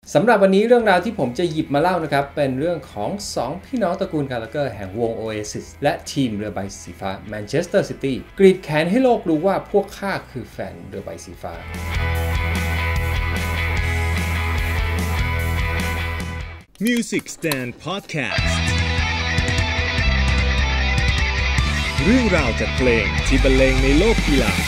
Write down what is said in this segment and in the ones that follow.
สำหรับวันนี้เรื่องราวที่ผมจะหยิบมาเล่านะครับเป็นเรื่องของ2พี่น้องตระกูลกาลาเกอร์แห่งวง Oasis และทีมเรือใบสีฟ้าแมนเชสเตอร์ซิตี้กรีดแขนให้โลกรู้ว่าพวกข้าคือแฟนเรือใบสีฟ้า Music Stand Podcast เรื่องราวจากเพลงที่บรรเลงในโลกกีฬา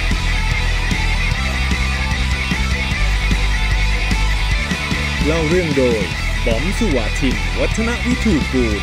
เล่าเรื่องโดยบอมสุวาทินวัฒนวิทูกูล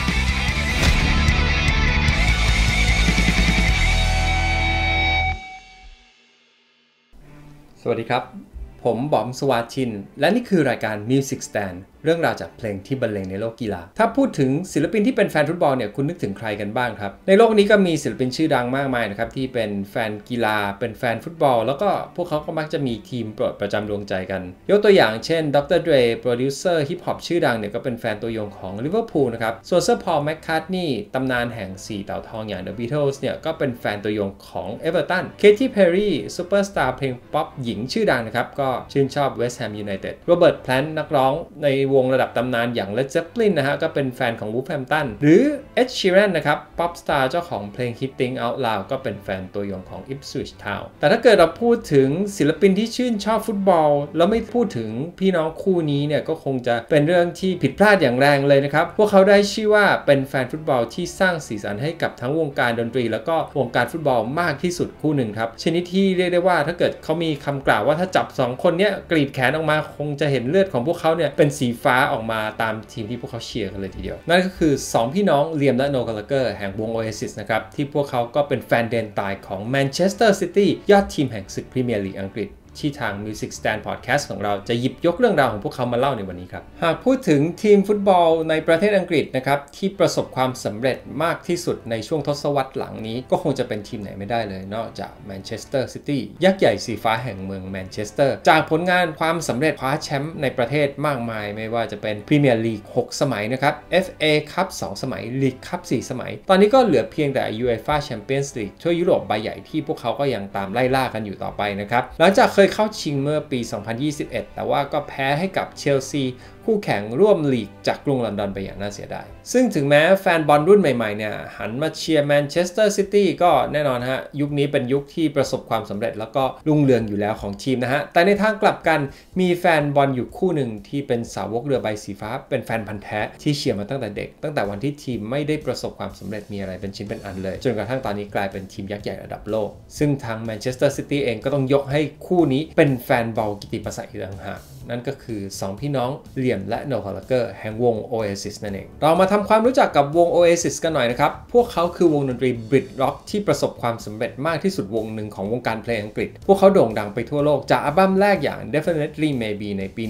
สวัสดีครับผมบอมสวาทินและนี่คือรายการ Music Stand เรื่องราวจากเพลงที่บรรเลงในโลกกีฬาถ้าพูดถึงศิลปินที่เป็นแฟนฟุตบอลเนี่ยคุณนึกถึงใครกันบ้างครับในโลกนี้ก็มีศิลปินชื่อดังมากมายนะครับที่เป็นแฟนกีฬาเป็นแฟนฟุตบอลแล้วก็พวกเขาก็มักจะมีทีมโปรดประจำดวงใจกันยกตัวอย่างเช่นดร. เดรโปรดิวเซอร์ฮิปฮอปชื่อดังเนี่ยก็เป็นแฟนตัวยงของลิเวอร์พูลนะครับส่วนเซอร์พอลแมคคาร์ทนีย์ตำนานแห่ง4เต่าทองอย่าง The Beatles เนี่ยก็เป็นแฟนตัวยงของเอเวอร์ตันเคที่เพอร์รี่ซูเปอร์สตาร์เพลงป๊อปหญิงชื่อดังนะครับก็ชื่นชอบเวสต์แฮมยูไนเต็ดโรเบิร์ตแพลนต์นักร้องในวงระดับตำนานอย่าง Led Zeppelin นะฮะก็เป็นแฟนของ Wolverhampton หรือ Ed Sheeran นะครับป๊อปสตาร์เจ้าของเพลง Hitting Out Loud ก็เป็นแฟนตัวยงของ Ipswich Town แต่ถ้าเกิดเราพูดถึงศิลปินที่ชื่นชอบฟุตบอลแล้วไม่พูดถึงพี่น้องคู่นี้เนี่ยก็คงจะเป็นเรื่องที่ผิดพลาดอย่างแรงเลยนะครับพวกเขาได้ชื่อว่าเป็นแฟนฟุตบอลที่สร้างสีสันให้กับทั้งวงการดนตรีแล้วก็วงการฟุตบอลมากที่สุดคู่หนึ่งครับชนิดที่เรียกได้ว่าถ้าเกิดเขามีคำกล่าวว่าถ้าจับ2คนเนี้ยกรีดแขนออกมาคงจะเห็นเลือดของพวกเขาเนี่ยเป็นสีฟ้าออกมาตามทีมที่พวกเขาเชียร์กันเลยทีเดียวนั่นก็คือ2พี่น้องเลียมและโน กาลาเกอร์แห่งวง Oasis นะครับที่พวกเขาก็เป็นแฟนเดนตายของแมนเชสเตอร์ซิตี้ยอดทีมแห่งศึกพรีเมียร์ลีกอังกฤษที่ทาง Music Stand Podcast ของเราจะหยิบยกเรื่องราวของพวกเขามาเล่าในวันนี้ครับหากพูดถึงทีมฟุตบอลในประเทศอังกฤษนะครับที่ประสบความสำเร็จมากที่สุดในช่วงทศวรรษหลังนี้ก็คงจะเป็นทีมไหนไม่ได้เลยนอกจากแมนเชสเตอร์ซิตี้ยักษ์ใหญ่สีฟ้าแห่งเมืองแมนเชสเตอร์จากผลงานความสำเร็จคว้าแชมป์ในประเทศมากมายไม่ว่าจะเป็นพรีเมียร์ลีก6สมัยนะครับ FA คัพ2สมัยลีกคัพ4สมัยตอนนี้ก็เหลือเพียงแต่ UEFA Champions League ทั่วยุโรปใบใหญ่ที่พวกเขาก็ยังตามไล่ล่ากันอยู่ต่อไปนะครับหลังจากเคยเข้าชิงเมื่อปี 2021 แต่ว่าก็แพ้ให้กับเชลซีคู่แข่งร่วมลีกจากกรุงลอนดอนไปอย่างน่าเสียดายซึ่งถึงแม้แฟนบอลรุ่นใหม่ๆเนี่ยหันมาเชียร์แมนเชสเตอร์ซิตี้ก็แน่นอนฮะยุคนี้เป็นยุคที่ประสบความสำเร็จแล้วก็รุ่งเรืองอยู่แล้วของทีมนะฮะแต่ในทางกลับกันมีแฟนบอลอยู่คู่หนึ่งที่เป็นสาวกเรือใบสีฟ้าเป็นแฟนพันธุ์แท้ที่เชียร์มาตั้งแต่เด็กตั้งแต่วันที่ทีมไม่ได้ประสบความสำเร็จมีอะไรเป็นชิ้นเป็นอันเลยจนกระทั่งตอนนี้กลายเป็นทีมยักษ์ใหญ่ระดับโลกซึ่งทางแมนเชสเตอร์ซิตี้เองก็ต้องยกให้คู่นี้เป็นแฟนบอลกิตติมศักดิ์อีกต่างหากนั่นก็คือ2พี่น้องเลียมและโน กาลาเกอร์แห่งวง Oasis นั่นเองเรามาทำความรู้จักกับวง Oasis กันหน่อยนะครับพวกเขาคือวงดนตรีบริตร็อกที่ประสบความสำเร็จมากที่สุดวงหนึ่งของวงการเพลงอังกฤษพวกเขาโด่งดังไปทั่วโลกจากอัลบั้มแรกอย่าง Definitely Maybe ในปี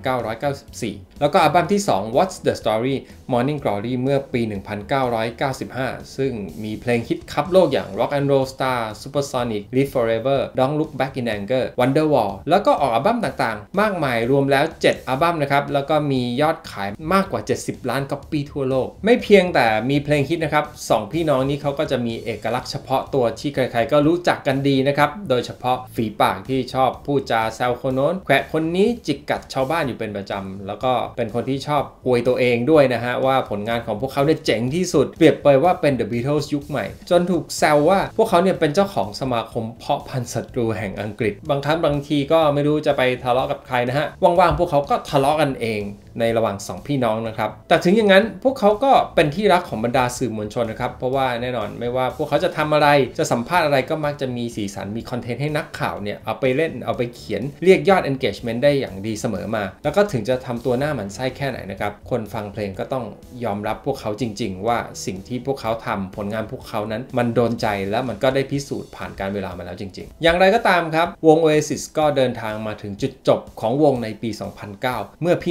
1994 แล้วก็อัลบั้มที่2 What's the Story Morning Glory เมื่อปี 1995 ซึ่งมีเพลงฮิตคัพโลกอย่าง Rock and Roll Star Supersonic Live Forever Don't Look Back in Anger Wonderwall แล้วก็ออกอัลบั้มต่างๆมากมายรวมแล้ว7อัลบั้มนะครับแล้วก็มียอดขายมากกว่า70ล้านก๊อปปี้ทั่วโลกไม่เพียงแต่มีเพลงฮิตนะครับ2พี่น้องนี้เขาก็จะมีเอกลักษณ์เฉพาะตัวที่ใครๆก็รู้จักกันดีนะครับโดยเฉพาะฝีปากที่ชอบพูดจาแซวคนโน้นแขวะคนนี้จิกกัดชาวบ้านอยู่เป็นประจำแล้วก็เป็นคนที่ชอบอวยตัวเองด้วยนะฮะว่าผลงานของพวกเขาเนี่ยเจ๋งที่สุดเปรียบเปรยว่าเป็น The Beatles ยุคใหม่จนถูกแซวว่าพวกเขาเนี่ยเป็นเจ้าของสมาคมเพาะพันธุ์ศัตรูแห่งอังกฤษบางครั้งบางทีก็ไม่รู้จะไปทะเลาะกับใครนะฮะว่างๆพวกเขาก็ทะเลาะกันเองในระหว่าง2พี่น้องนะครับแต่ถึงอย่างนั้นพวกเขาก็เป็นที่รักของบรรดาสื่อมวลชนนะครับเพราะว่าแน่นอนไม่ว่าพวกเขาจะทำอะไรจะสัมภาษณ์อะไรก็มักจะมีสีสันมีคอนเทนต์ให้นักข่าวเนี่ยเอาไปเล่นเอาไปเขียนเรียกยอด engagement ได้อย่างดีเสมอมาแล้วก็ถึงจะทำตัวหน้าหมันไส้แค่ไหนนะครับคนฟังเพลงก็ต้องยอมรับพวกเขาจริงๆว่าสิ่งที่พวกเขาทำผลงานพวกเขานั้นมันโดนใจและมันก็ได้พิสูจน์ผ่านการเวลามาแล้วจริงๆอย่างไรก็ตามครับวง Oasis ก็เดินทางมาถึงจุดจบของวงในปี 2009 เมื่อพี่น้องกาลาเก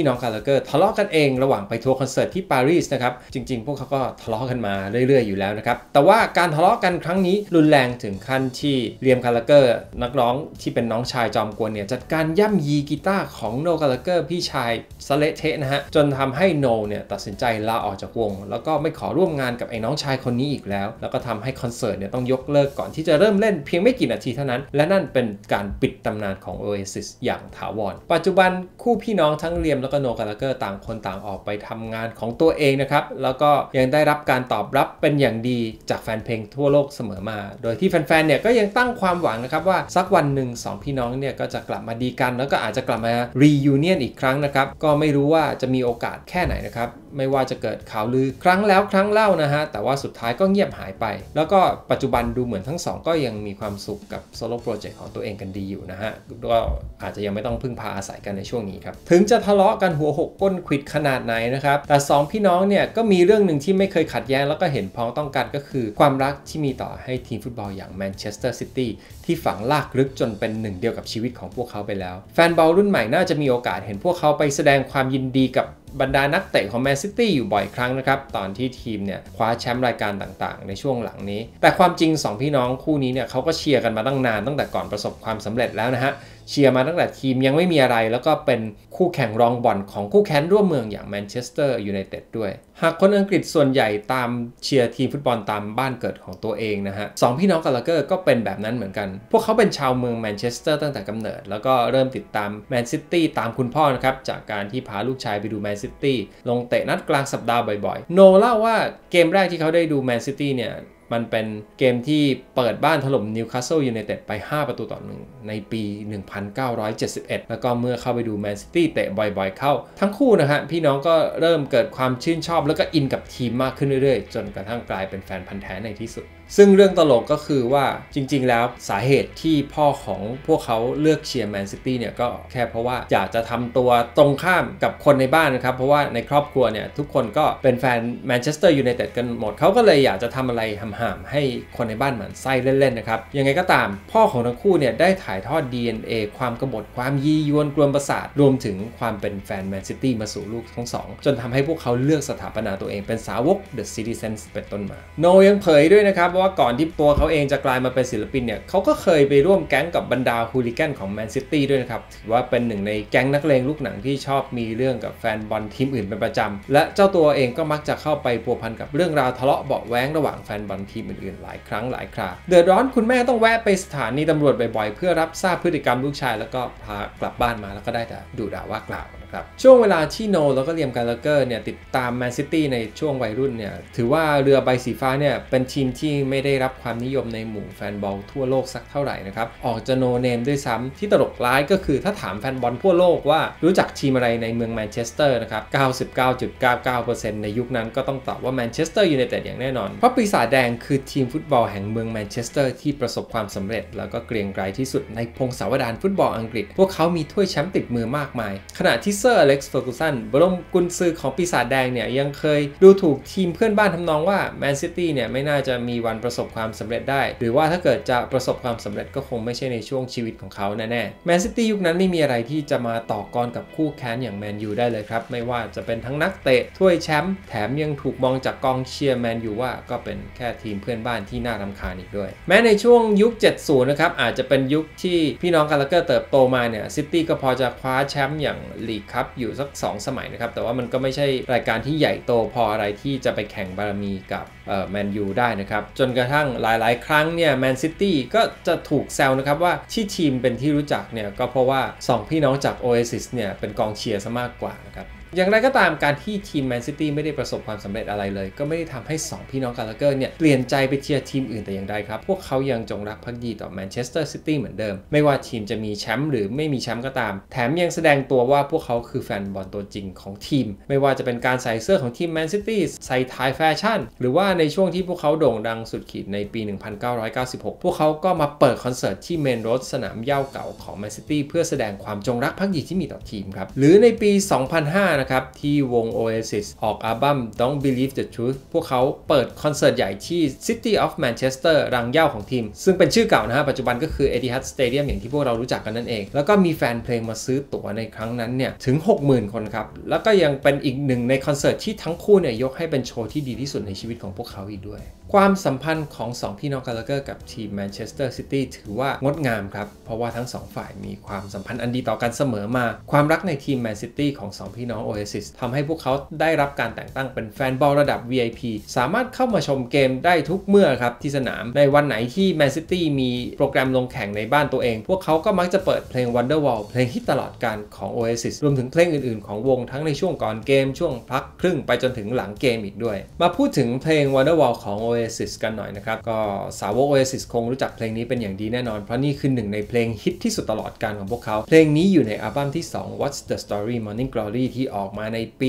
เกอร์ทะเลาะกันเองระหว่างไปทัวร์คอนเสิร์ตที่ปารีสนะครับจริงๆพวกเขาก็ทะเลาะกันมาเรื่อยๆอยู่แล้วนะครับแต่ว่าการทะเลาะกันครั้งนี้รุนแรงถึงขั้นที่เลียม กาลาเกอร์นักร้องที่เป็นน้องชายจอมกวนเนี่ยจัดการย่ำยีกีตาร์ของโน กาลาเกอร์พี่ชายสเละเทะนะฮะจนทำให้โนเนี่ยตัดสินใจลาออกจากวงแล้วก็ไม่ขอร่วมงานกับไอ้น้องชายคนนี้อีกแล้วก็ทำให้คอนเสิร์ตเนี่ยต้องยกเลิกก่อนที่จะเริ่มเล่นเพียงไม่กี่นาทีเท่านั้นและนั่นเป็นการปิดตำนานของ Oasis อย่างถาวรปัจจุบันคู่พี่น้องทั้งเลียมแล้วก็โน กาลาเกอร์ต่างคนต่างออกไปทำงานของตัวเองนะครับแล้วก็ยังได้รับการตอบรับเป็นอย่างดีจากแฟนเพลงทั่วโลกเสมอมาโดยที่แฟนๆเนี่ยก็ยังตั้งความหวังนะครับว่าสักวันหนึ่ง2พี่น้องเนี่ยก็จะกลับมาดีกันแล้วก็อาจจะกลับมาreunionอีกครั้งนะครับก็ไม่รู้ว่าจะมีโอกาสแค่ไหนนะครับไม่ว่าจะเกิดข่าวลือครั้งแล้วครั้งเล่านะฮะแต่ว่าสุดท้ายก็เงียบหายไปแล้วก็ปัจจุบันดูเหมือนทั้งสองก็ยังมีความสุขกับโซโล่โปรเจกต์ของตัวเองกันดีอยู่นะฮะก็อาจจะยังไม่ต้องพึ่งพาอาศัยกันในช่วงนี้ครับถึงจะทะเลาะกันหัวหกก้นขวิดขนาดไหนนะครับแต่2พี่น้องเนี่ยก็มีเรื่องหนึ่งที่ไม่เคยขัดแย้งแล้วก็เห็นพ้องต้องกันก็คือความรักที่มีต่อให้ทีมฟุตบอลอย่างแมนเชสเตอร์ซิตี้ที่ฝังลากลึกจนเป็นหนึ่งเดียวกับชีวิตของพวกเขาไปแล้วแฟนบอลรุ่นใหม่น่าจะมีโอกาสเห็นพวกเขาไปแสดงความยินดีกับบรรดานักเตะของแมนซิตี้อยู่บ่อยครั้งนะครับตอนที่ทีมเนี่ยคว้าแชมป์รายการต่างๆในช่วงหลังนี้แต่ความจริง2พี่น้องคู่นี้เนี่ยเขาก็เชียร์กันมาตั้งนานตั้งแต่ก่อนประสบความสำเร็จแล้วนะฮะเชียร์มาตั้งแต่ทีมยังไม่มีอะไรแล้วก็เป็นคู่แข่งรองบอลของคู่แข่งร่วมเมืองอย่างแมนเชสเตอร์ยูไนเต็ดด้วยหากคนอังกฤษส่วนใหญ่ตามเชียร์ทีมฟุตบอลตามบ้านเกิดของตัวเองนะฮะ2พี่น้องกาลาเกอร์ก็เป็นแบบนั้นเหมือนกันพวกเขาเป็นชาวเมืองแมนเชสเตอร์ตั้งแต่กำเนิดแล้วก็เริ่มติดตามแมนซิตี้ตามคุณพ่อนะครับจากการที่พาลูกชายไปดูแมนซิตี้ลงเตะนัดกลางสัปดาห์บ่อยๆโนเล่าว่าเกมแรกที่เขาได้ดูแมนซิตี้เนี่ยมันเป็นเกมที่เปิดบ้านถล่มนิวคาสเซิลยูไนเต็ดไป5-1ในปี 1971 แล้วก็เมื่อเข้าไปดูแมนซิตี้เตะบ่อยๆเข้าทั้งคู่นะฮะพี่น้องก็เริ่มเกิดความชื่นชอบแล้วก็อินกับทีมมากขึ้นเรื่อยๆจนกระทั่งกลายเป็นแฟนพันธุ์แท้ในที่สุดซึ่งเรื่องตลกก็คือว่าจริงๆแล้วสาเหตุที่พ่อของพวกเขาเลือกเชียร์แมนซิตี้เนี่ยก็แค่เพราะว่าอยากจะทำตัวตรงข้ามกับคนในบ้านนะครับเพราะว่าในครอบครัวเนี่ยทุกคนก็เป็นแฟนแมนเชสเตอร์ยูไนเต็ดกันหมดเขาก็เลยอยากจะทำอะไรห่ามๆให้คนในบ้านหมั่นไส้เล่นๆนะครับยังไงก็ตามพ่อของทั้งคู่เนี่ยได้ถ่ายทอด DNA ความกบฏความยียวนกวนประสาทรวมถึงความเป็นแฟนแมนซิตี้มาสู่ลูกทั้งสองจนทำให้พวกเขาเลือกสถาปนาตัวเองเป็นสาวก The Citizens เป็นต้นมาโนยังเผยด้วยนะครับว่าก่อนที่ตัวเขาเองจะกลายมาเป็นศิลปินเนี่ยเขาก็เคยไปร่วมแก๊งกับบรรดาฮูลิแกนของแมนซิตี้ด้วยนะครับถือว่าเป็นหนึ่งในแก๊งนักเลงลูกหนังที่ชอบมีเรื่องกับแฟนบอลทีมอื่นเป็นประจำและเจ้าตัวเองก็มักจะเข้าไปพัวพันกับเรื่องราวทะเลาะเบาะแว้งระหว่างแฟนบอลทีมอื่นๆหลายครั้งหลายคราเดือดร้อนคุณแม่ต้องแวะไปสถานีตำรวจบ่อยๆเพื่อรับทราบพฤติกรรมลูกชายแล้วก็พากลับบ้านมาแล้วก็ได้แต่ดุด่าว่ากล่าวช่วงเวลาที่โนแล้วก็เลียม กาลาเกอร์เนี่ยติดตามแมนซิตี้ในช่วงวัยรุ่นเนี่ยถือว่าเรือใบสีฟ้าเนี่ยเป็นทีมที่ไม่ได้รับความนิยมในหมู่แฟนบอลทั่วโลกสักเท่าไหร่นะครับออกจะโนเนมด้วยซ้ำที่ตลกร้ายก็คือถ้าถามแฟนบอลทั่วโลกว่ารู้จักทีมอะไรในเมืองแมนเชสเตอร์นะครับ 99.99% ในยุคนั้นก็ต้องตอบว่าแมนเชสเตอร์ยูไนเต็ดอย่างแน่นอนเพราะปีศาจแดงคือทีมฟุตบอลแห่งเมืองแมนเชสเตอร์ที่ประสบความสำเร็จแล้วก็เกรียงไกรที่สุดในพงศาวดารฟุตบอลอังกฤษพวกเขามีถ้วยแชมป์ติดมือมากมายขณะที่เซอร์อเล็กซ์เฟอร์กูสันบรมกุนซือของปีศาจแดงเนี่ยยังเคยดูถูกทีมเพื่อนบ้านทำนองว่าแมนซิตี้เนี่ยไม่น่าจะมีวันประสบความสำเร็จได้หรือว่าถ้าเกิดจะประสบความสำเร็จก็คงไม่ใช่ในช่วงชีวิตของเขาแน่ๆแมนซิตี้ยุคนั้นไม่มีอะไรที่จะมาต่อกรกับคู่แข่งอย่างแมนยูได้เลยครับไม่ว่าจะเป็นทั้งนักเตะถ้วยแชมป์แถมยังถูกมองจากกองเชียร์แมนยูว่าก็เป็นแค่ทีมเพื่อนบ้านที่น่ารำคาญอีกด้วยแม้ในช่วงยุค 70 นะครับอาจจะเป็นยุคที่พี่น้องกาลาเกอร์เติบโตมาเนี่ยซิตี้ก็พอจะคว้าแชมป์อย่างลีกคัพอยู่สัก2 สมัยนะครับแต่ว่ามันก็ไม่ใช่รายการที่ใหญ่โตพออะไรที่จะไปแข่งบารมีกับแมนยูได้นะครับจนกระทั่งหลายๆครั้งเนี่ยแมนซิตี้ก็จะถูกแซวนะครับว่าที่ทีมเป็นที่รู้จักเนี่ยก็เพราะว่า2พี่น้องจาก Oasis เนี่ยเป็นกองเชียร์ซะมากกว่านะครับอย่างไรก็ตามการที่ทีมแมนซิตี้ไม่ได้ประสบความสำเร็จอะไรเลยก็ไม่ได้ทำให้2พี่น้องกาลาเกอร์เนี่ยเปลี่ยนใจไปเชียร์ทีมอื่นแต่อย่างใดครับพวกเขายังจงรักภักดีต่อแมนเชสเตอร์ซิตี้เหมือนเดิมไม่ว่าทีมจะมีแชมป์หรือไม่มีแชมป์ก็ตามแถมยังแสดงตัวว่าพวกเขาคือแฟนบอลตัวจริงของทีมไม่ว่าจะเป็นการใส่เสื้อของทีมแมนซิตี้ใส่ไทยแฟชั่นหรือว่าในช่วงที่พวกเขาโด่งดังสุดขีดในปี 1996 พวกเขาก็มาเปิดคอนเสิร์ตที่เมนโรดสนามหญ้าเก่าของแมนซิตี้เพื่อแสดงความจงรักภักดีที่มีต่อทีมครับหรือในปี 2005 นะครับที่วง Oasis ออกอัลบั้ม Don't Believe the Truth พวกเขาเปิดคอนเสิร์ตใหญ่ที่ City of Manchester รังเหย้าของทีมซึ่งเป็นชื่อเก่านะฮะปัจจุบันก็คือ Etihad Stadium อย่างที่พวกเรารู้จักกันนั่นเองแล้วก็มีแฟนเพลงมาซื้อตั๋วในครั้งนั้นเนี่ยถึง 60,000 คนครับแล้วก็ยังเป็นอีกหนึ่งในคอนเสิร์ตที่ทั้งคู่เนี่ยยกให้เป็นโชว์ที่ดีที่สุดในชีวิตของพวกเขาอีกด้วยความสัมพันธ์ของ2พี่น้องกาลาเกอร์กับทีมแมนเชสเตอร์ซิตี้ถือว่างดงามครับเพราะว่าทั้ง2ฝ่ายมีความสัมพันธ์อันดีต่อกันเสมอมาความรักในทีมแมนซิตี้ของ2พี่น้อง Oasis ทำให้พวกเขาได้รับการแต่งตั้งเป็นแฟนบอลระดับ VIP สามารถเข้ามาชมเกมได้ทุกเมื่อครับที่สนามในวันไหนที่แมนซิตี้มีโปรแกรมลงแข่งในบ้านตัวเองพวกเขาก็มักจะเปิดเพลง Wonderwall เพลงฮิตตลอดกาลของ Oasis รวมถึงเพลงอื่นๆของวงทั้งในช่วงก่อนเกมช่วงพักครึ่งไปจนถึงหลังเกมอีกด้วยมาพูดถึงเพลง Wonderwall ของ Oasis กันหน่อยนะครับก็สาวก Oasis คงรู้จักเพลงนี้เป็นอย่างดีแน่นอนเพราะนี่คือหนึ่งในเพลงฮิตที่สุดตลอดกาลของพวกเขาเพลงนี้อยู่ในอัลบั้มที่2 What's the Story Morning Glory ที่ออกมาในปี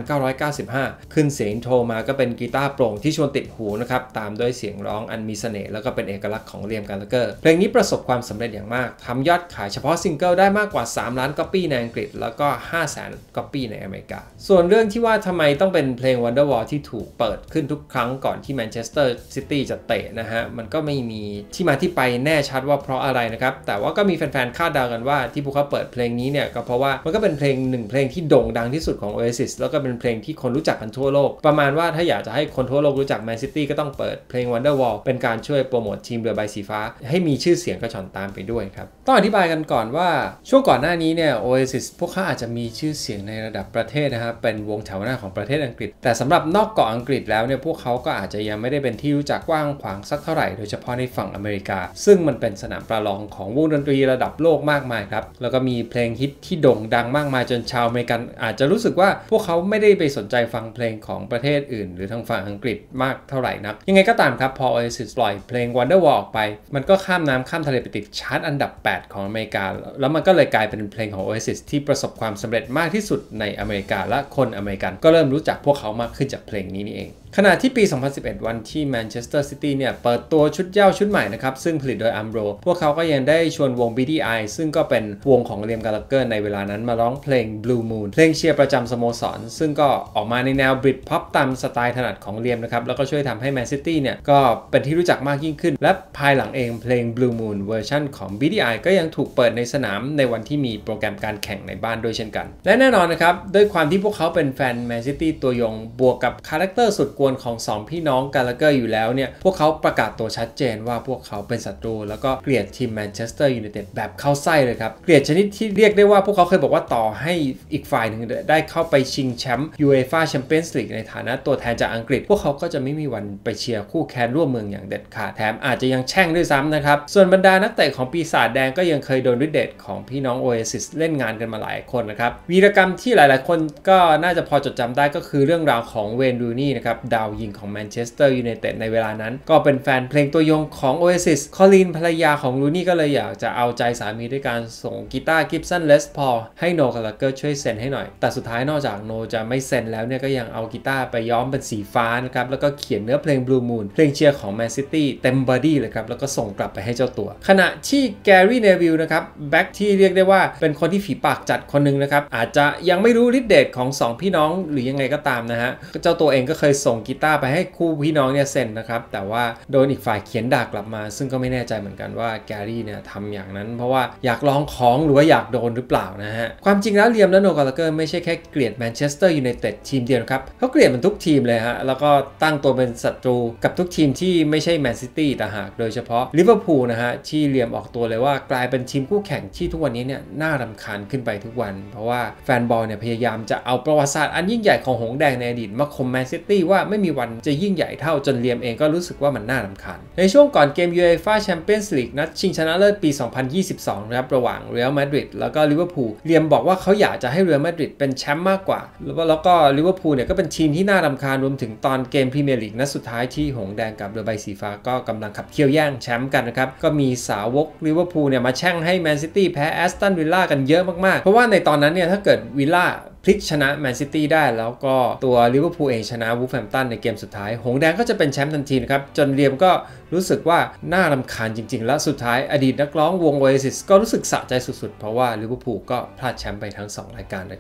1995 ขึ้นเสียงโทรมาก็เป็นกีตาร์โปร่งที่ชวนติดหูนะครับตามด้วยเสียงร้องอันมีเสน่ห์แล้วก็เป็นเอกลักษณ์ของเลียม กาลาเกอร์เพลงนี้ประสบความสำเร็จอย่างมากทำยอดขายเฉพาะซิงเกิลได้มากกว่า3 ล้านก๊อปปี้ในอังกฤษแล้วก็ 500,000 ก๊อปปี้ในอเมริกาส่วนเรื่องที่ว่าทำไมต้องเป็นเพลง Wonderwall ที่ถูกเปิดขึ้นทุกครั้งก่อนที่แมนเชสเตอร์ซิตี้จะเตะนะฮะมันก็ไม่มีที่มาที่ไปแน่ชัดว่าเพราะอะไรนะครับแต่ว่าก็มีแฟนๆคาดเดากันว่าที่พวกเขาเปิดเพลงนี้เนี่ยก็เพราะว่ามันก็เป็นเพลงหนึ่งเพลงที่โด่งดังที่สุดของ Oasis แล้วก็เป็นเพลงที่คนรู้จักกันทั่วโลกประมาณว่าถ้าอยากจะให้คนทั่วโลกรู้จักแมนซิตี้ก็ต้องเปิดเพลง Wonderwall เป็นการช่วยโปรโมททีมเรือใบสีฟ้าให้มีชื่อเสียงกระชอนตามไปด้วยครับต้องอธิบายกันก่อนว่าช่วงก่อนหน้านี้เนี่ย Oasis พวกเขาอาจจะมีชื่อเสียงในระดับประเทศนะครับเป็นวงแถวหน้าของประเทศอังกฤษแต่สำหรับนอกเกาะอังกฤษแล้วเนี่ยพวกเขาก็อาจจะยังไม่ได้เป็นที่รู้จักกว้างขวางสักเท่าไหร่โดยเฉพาะในฝั่งอเมริกาซึ่งมันเป็นสนามประลองของวงดนตรีระดับโลกมากมายครับแล้วก็มีเพลงฮิตที่โด่งดังมากมายจนชาวอเมริกันอาจจะรู้สึกว่าพวกเขาไม่ได้ไปสนใจฟังเพลงของประเทศอื่นหรือทางฝั่งอังกฤษมากเท่าไหร่นักยังไงก็ตามครับพอ Oasis ปล่อยเพลง Wonderwall ออกไปมันก็ข้ามน้ำข้ามทะเลไปติดชาร์ตอันดับ8ของอเมริกาแล้วมันก็เลยกลายเป็นเพลงของ Oasis ที่ประสบความสำเร็จมากที่สุดในอเมริกาและคนอเมริกันก็เริ่มรู้จักพวกเขามากขึ้นจากเพลงนี้นี่เองขณะที่ปี 2011 วันที่แมนเชสเตอร์ซิตี้เนี่ยเปิดตัวชุดเหย้าชุดใหม่นะครับซึ่งผลิตโดย Umbro พวกเขาก็ยังได้ชวนวง BDI ซึ่งก็เป็นวงของเลียม กาลาเกอร์ในเวลานั้นมาร้องเพลง Blue Moon เพลงเชียร์ประจำสโมสรซึ่งก็ออกมาในแนวบริตพ็อปตามสไตล์ถนัดของเลียมนะครับแล้วก็ช่วยทำให้แมนซิตี้เนี่ยก็เป็นที่รู้จักมากยิ่งขึ้นและภายหลังเองเพลง Blue Moon เวอร์ชันของ BDI ก็ยังถูกเปิดในสนามในวันที่มีโปรแกรมการแข่งในบ้านด้วยเช่นกันและแน่นอนนะครับด้วยความที่พวกเขาเป็นแฟนแมนซิตี้ตัวยงบวกกับคาแรคเตอร์สุดกวนของ2พี่น้องกาลาเกอร์อยู่แล้วเนี่ยพวกเขาประกาศตัวชัดเจนว่าพวกเขาเป็นศัตรูแล้วก็เกลียดทีมแมนเชสเตอร์ยูไนเต็ดแบบเข้าไส้เลยครับเกลียดชนิดที่เรียกได้ว่าพวกเขาเคยบอกว่าต่อให้อีกฝ่ายหนึ่งได้เข้าไปชิงแชมป์ UEFA Champions League ในฐานะตัวแทนจากอังกฤษพวกเขาก็จะไม่มีวันไปเชียร์คู่แข่งร่วมเมืองอย่างเด็ดขาดแถมอาจจะยังแช่งด้วยซ้ำนะครับส่วนบรรดานักเตะของปีศาจแดงก็ยังเคยโดนฤทธิ์เดชของพี่น้อง Oasis เล่นงานกันมาหลายคนนะครับวีรกรรมที่หลายๆคนก็น่าจะพอจดจำได้ก็คือเรื่องราวของเวนรูนี่นะครับดาวยิงของแมนเชสเตอร์ยูไนเต็ดในเวลานั้นก็เป็นแฟนเพลงตัวยงของ Oasis คอลินภรรยาของรูนี่ก็เลยอยากจะเอาใจสามีด้วยการส่งกีตาร์กิฟสันเลสพอลให้โน กาลาเกอร์ช่วยเซ็นให้หน่อยแต่สุดท้ายนอกจากโนจะไม่เซ็นแล้วเนี่ยก็ยังเอากีตาร์ไปย้อมเป็นสีฟ้านะครับแล้วก็เขียนเนื้อเพลง Blue Moon เพลงเชียร์ของแมนซิตี้เต็มบอดี้เลยครับแล้วก็ส่งกลับไปให้เจ้าตัวขณะที่แกรี่เนวิลนะครับแบ็คที่เรียกได้ว่าเป็นคนที่ฝีปากจัดคนนึงนะครับอาจจะยังไม่รู้ฤทธิ์เดชของ2พี่น้องหรือยังไงก็ตามนะฮะเจ้าตัวเองก็เคยส่งกีตาร์ไปให้คู่พี่น้องเนี่ยเซ็นนะครับแต่ว่าโดนอีกฝ่ายเขียนด่ากลับมาซึ่งก็ไม่แน่ใจเหมือนกันว่าแกรี่เนี่ยทำอย่างนั้นเพราะว่าอยากลองของหรือว่าอยากโดนหรือเปล่านะฮะความจริงแล้วเลียมและโน กาลาเกอร์ไม่ใช่แค่เกลียดแมนเชสเตอร์ยูไนเต็ดทีมเดียวนะครับเขาเกลียดมันทุกทีมเลยฮะแล้วก็ตั้งตัวเป็นศัตรูกับทุกทีมที่ไม่ใช่แมนซิตี้แต่หากโดยเฉพาะลิเวอร์พูลนะฮะที่เลียมออกตัวเลยว่ากลายเป็นทีมคู่แข่งที่ทุกวันนี้เนี่ยน่ารำคาญขึ้นไปทุกวันเพราะว่าแฟนบอลเนี่ยพยายามจะเอาประวัติศาสตร์อันยิ่งใหญ่ของหงแดงในอดีตมาข่มแมนซิตี้ว่าไม่มีวันจะยิ่งใหญ่เท่าจนเลียมเองก็รู้สึกว่ามันน่ารำคาญในช่วงก่อนเกม UEFA Champions League นัดชิงชนะเลิศปี 2022 นะครับระหว่างเรอัลมาดริดแล้วก็ลิเวอร์พูลเลียมบอกว่าเขาอยากจะให้เรอัลมาดริดเป็นแชมป์มากกว่าแล้วก็ลิเวอร์พูลเนี่ยก็เป็นทีมที่น่ารำคาญรวมถึงตอนเกมพรีเมียร์ลีกนัดสุดท้ายที่หงแดงกับเรือใบสีฟ้าก็กำลังขับเคี่ยวแย่งแชมป์กันนะครับก็มีสาวกลิเวอร์พูลเนี่ยมาแช่งให้แมนซิตี้แพ้แอสตันวิลล่ากันเยอะมากๆเพราะว่าในตอนนั้นเนี่ยถ้าเกิดวิลล่าพลิกชนะแมนซิตี้ได้แล้วก็ตัวลิเวอร์พูลเองชนะวูล์ฟแฮมป์ตันในเกมสุดท้ายหงแดงก็จะเป็นแชมป์ทันทีนะครับจนเลียมก็รู้สึกว่าน่ารำคาญจริงๆและสุดท้ายอดีตนักร้องวง Oasis ก็รู้สึกสะใจสุดๆเพราะว่าลิเวอร์พูลก็พลาดแชมป์ไปทั้ง2รายการนะครับ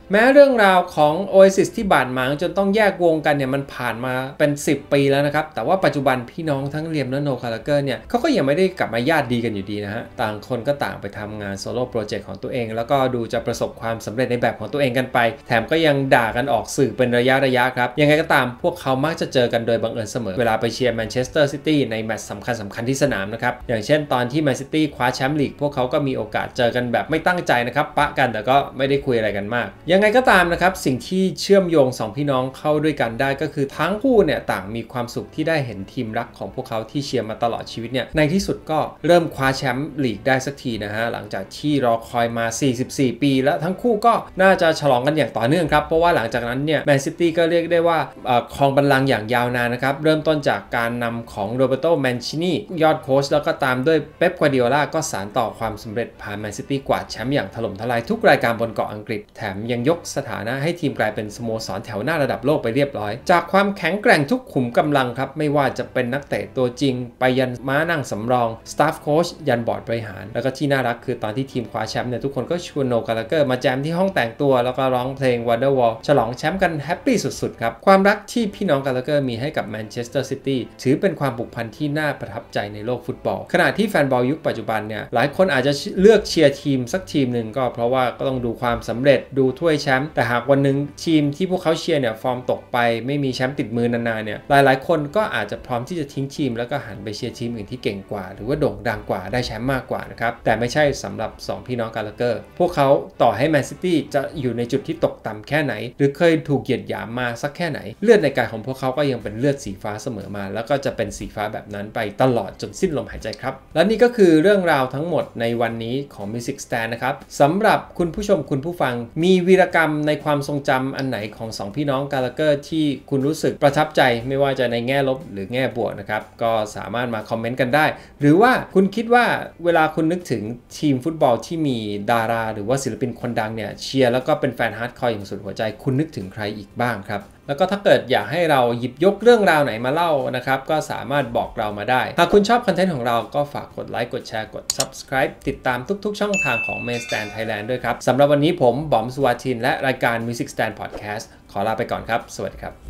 แม้เรื่องราวของ Oasis ที่บาดหมางจนต้องแยกวงกันเนี่ยมันผ่านมาเป็น10 ปีแล้วนะครับแต่ว่าปัจจุบันพี่น้องทั้งเลียมและโนคาราเกอร์เนี่ยเขาก็ยังไม่ได้กลับมาญาติดีกันอยู่ดีนะฮะต่างคนก็ต่างไปทำงานโซโล่โปรเจกต์ของตัวเองแล้วก็ดูจะประสบความสำเร็จในแบบของตัวเองกันไปแถมก็ยังด่ากันออกสื่อเป็นระยะครับยังไงก็ตามพวกเขามักจะเจอกันโดยบังเอิญเสมอเวลาไปเชียร์แมนเชสเตอร์ซิตี้ในแมตช์สำคัญที่สนามนะครับอย่างเช่นตอนที่แมนซิตี้คว้าแชมป์ลีกพวกเขาก็มีโอกาสเจอกันแบบไม่ตั้งใจนะครับปะกันแต่ก็ไม่ได้คุยอะไรกันมากยังไงก็ตามนะครับสิ่งที่เชื่อมโยง2พี่น้องเข้าด้วยกันได้ก็คือทั้งคู่เนี่ยต่างมีความสุขที่ได้เห็นทีมรักของพวกเขาที่เชียร์มาตลอดชีวิตเนี่ยในที่สุดก็เริ่มคว้าแชมป์ลีกได้สักทีนะฮะหลังจากที่รอคอยมา44 ปีแล้วทั้งคู่ก็น่าจะฉลองกันอย่างต่อเนื่องครับเพราะว่าหลังจากนั้นเนี่ยแมนซิตี้ก็เรียกได้ว่าครองบัลลังก์อย่างยาวนานนะครับเริ่มต้นจากการนำของโรเบโต แมนชินียอดโค้ชแล้วก็ตามด้วยเป๊ป กัวร์ดิโอลาก็สานต่อความสำเร็จพาแมนซิตี้กวาดแชมป์อย่างถล่มทลายทุกรายการบนเกาะอังกฤษแถมยังยกสถานะให้ทีมกลายเป็นสโมสรแถวหน้าระดับโลกไปเรียบร้อยจากความแข็งแกร่งทุกขุมกำลังครับไม่ว่าจะเป็นนักเตะตัวจริงไปยันม้านั่งสำรองสตาฟโค้ชยันบอร์ดบริหารแล้วก็ที่น่ารักคือตอนที่ทีมคว้าแชมป์เนี่ยทุกคนก็ชวนโนคาราเกอร์มาแจมที่ห้องแต่งตัวแล้วก็ร้องเพลง Wonderwall ฉลองแชมป์กันแฮปปี้สุดๆครับความรักที่พี่น้องคาราเกอร์มีให้กับแมนเชสเตอร์ซิตี้ถือเป็นความผูกพันที่น่าประทับใจในโลกฟุตบอลขณะที่แฟนบอลยุคปัจจุบันเนี่ยหลายคนอาจจะเลือกเชียร์ทีมสักทีมหนึ่งก็เพราะว่าก็ต้องดูความสำเร็จดูถ้วยแชมป์แต่หากวันนึงทีมที่พวกเขาเชียร์เนี่ยฟอร์มตกไปไม่มีแชมป์ติดมือนานๆเนี่ยหลายๆคนก็อาจจะพร้อมที่จะทิ้งทีมแล้วก็หันไปเชียร์ทีมอื่นที่เก่งกว่าหรือว่าโด่งดังกว่าได้แชมป์มากกว่านะครับแต่ไม่ใช่สำหรับ2พี่น้องคาราเกอร์พวกเขาต่อให้แมนซิตี้จะอยู่ในจุดที่ตกต่ำแค่ไหนหรือเคยถูกเหยียดหยามมาสักแค่ไหนเลือดในกายของพวกเขาก็ยังเป็นเลือดสีฟ้าเสมอมาแล้วก็จะเป็นสีฟ้าแบบนั้นไปตลอดจนสิ้นลมหายใจครับและนี่ก็คือเรื่องราวทั้งหมดในวันนี้ของ Music Stand นะครับสำหรับคุณผู้ชมคุณผู้ฟังมีวีรกรรมในความทรงจำอันไหนของ2พี่น้องกาลาเกอร์ที่คุณรู้สึกประทับใจไม่ว่าจะในแง่ลบหรือแง่บวกนะครับก็สามารถมาคอมเมนต์กันได้หรือว่าคุณคิดว่าเวลาคุณนึกถึงทีมฟุตบอลที่มีดาราหรือว่าศิลปินคนดังเนี่ยเชียร์แล้วก็เป็นแฟนฮาร์ดคอร์อย่างสุดหัวใจคุณนึกถึงใครอีกบ้างครับแล้วก็ถ้าเกิดอยากให้เราหยิบยกเรื่องราวไหนมาเล่านะครับก็สามารถบอกเรามาได้หากคุณชอบคอนเทนต์ของเราก็ฝากกดไลค์กดแชร์กด Subscribe ติดตามทุกๆช่องทางของ Main Stand Thailand ด้วยครับสำหรับวันนี้ผมบอมสุวาทินและรายการ Music Stand Podcast ขอลาไปก่อนครับสวัสดีครับ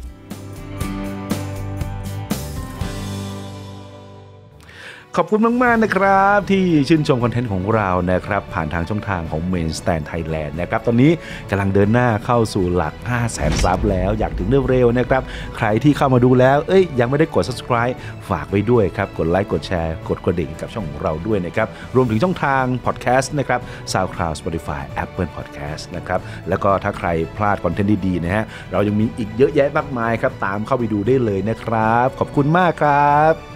ขอบคุณมากๆนะครับที่ชื่นชมคอนเทนต์ของเรานะครับผ่านทางช่องทางของ Main Stand Thailand นะครับตอนนี้กำลังเดินหน้าเข้าสู่หลัก 500,000 ซับแล้วอยากถึงเร็วๆนะครับใครที่เข้ามาดูแล้วยังไม่ได้กด Subscribe ฝากไว้ด้วยครับกดไลค์กดแชร์กดกระดิ่งกับช่องของเราด้วยนะครับรวมถึงช่องทาง Podcast นะครับ SoundCloud Spotify Apple Podcast นะครับแล้วก็ถ้าใครพลาดคอนเทนต์ดีๆนะฮะเรายังมีอีกเยอะแยะมากมายครับตามเข้าไปดูได้เลยนะครับขอบคุณมากครับ